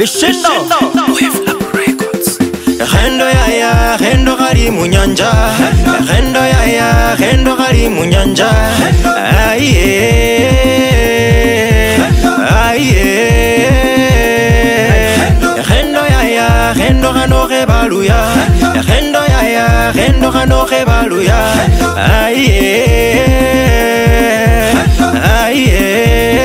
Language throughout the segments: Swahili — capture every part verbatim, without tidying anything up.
Vishindo Rendo ya ya, rendo gali munyanja. Rendo ya ya, rendo gali munyanja. Aye, aye. Rendo ya ya, rendo gano rebaluya. Rendo ya ya, rendo gano rebaluya. Aye, aye.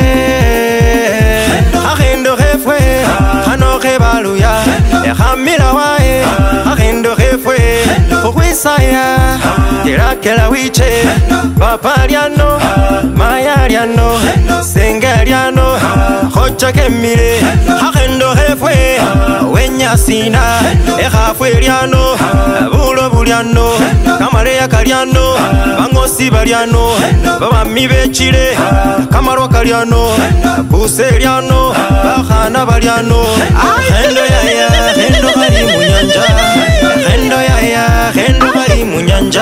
Rendo refwe, gano rebaluya. Hamila wae, agendo refwe. Okwisaya, kirakela wiche. Papa liano, maya liano, senga liano, hocha kemire. Agendo refwe, wenya sina. Erafwe liano, bulo buliano, kamare ya kaliano, bangosi baliano, baba mibe chile, kamaro kaliano, buse liano, bahana baliano. Agendo ya ya. Rendo gali munyanja, rendo ya ya, rendo gali munyanja.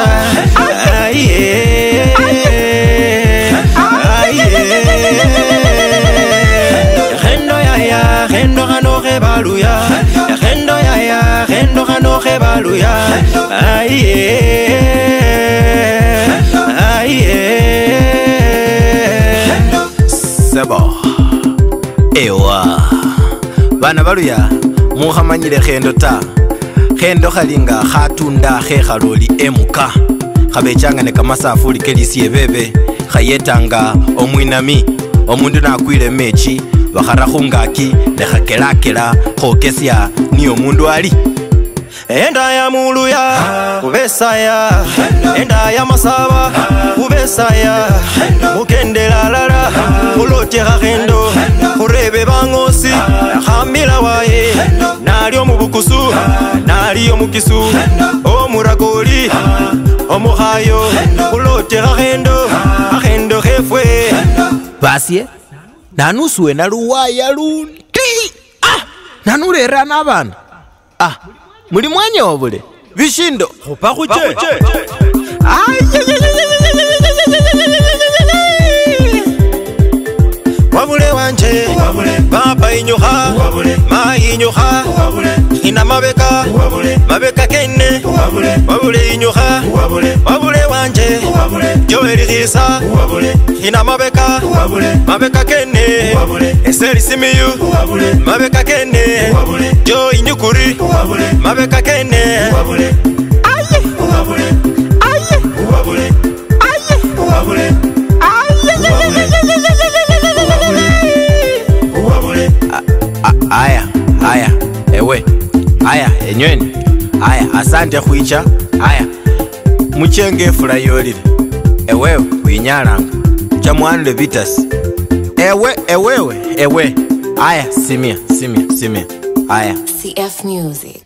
Aye, aye. Rendo ya ya, rendo gano rebaluya. Rendo ya ya, rendo gano rebaluya. Aye, aye. Sebo ewa bana baluya muhamanyile khendo ta khendo khalinga khatunda khekhaloli emuka khabechanga ne kamasafuli kelisiye bebe khayetanga omwinami omundu nakwile mechi bakhara khungaki nekhakelakela khokesya niyo mundu ali Enda ya muluya, ubesaya. Enda ya masaba, ubesaya. Mukendela lala, ulotera rendo. Urebe bangosi, hamila wae. Nalio mubukusu, nalio mukisu. Omuragoli, omuhayo. Ulotera rendo, rendo refwe. Basye, nanusuwe naluwaya lundi. Ah, nanulera n'abana. Ah, muri mwanya wabule Vishindo Kupa kuche Wabule wanje Papa inyuha Ma inyuha Ina mabeka Mabeka kene Wabule inyuha Wabule wanje Joeli risa Ina mabeka Mabeka kene Eseri simiyu Mabeka kene Jo inyukuri Mabeka kene Aye Aye Aye Aya, aya, ewe Aya, enyweni Aya, asante khuicha Aya, muchenge fula yolile Ewe, winyalanga Chamwanule vitas Ewe, ewewe, ewe Aya, simia, simia, simia Aya C F Music.